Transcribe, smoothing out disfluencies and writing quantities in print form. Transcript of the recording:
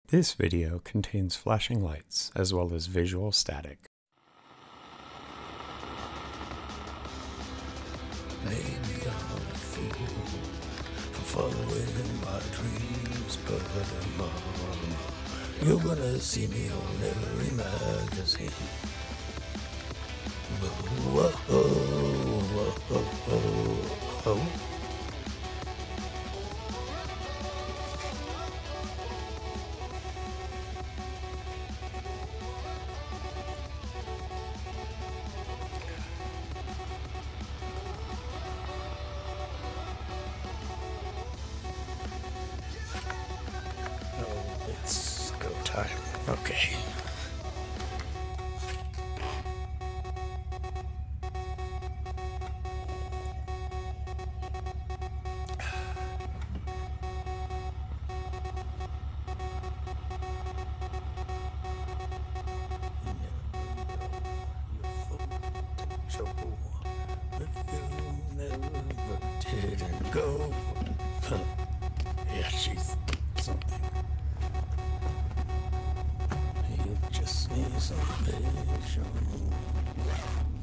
This video contains flashing lights as well as visual static. Maybe I'm a fool for following my dreams, but you're gonna see me on every magazine. Whoa, whoa, whoa, whoa, whoa, whoa. It's go time. Okay. Didn't go. Yeah, she's something. You just need some vision.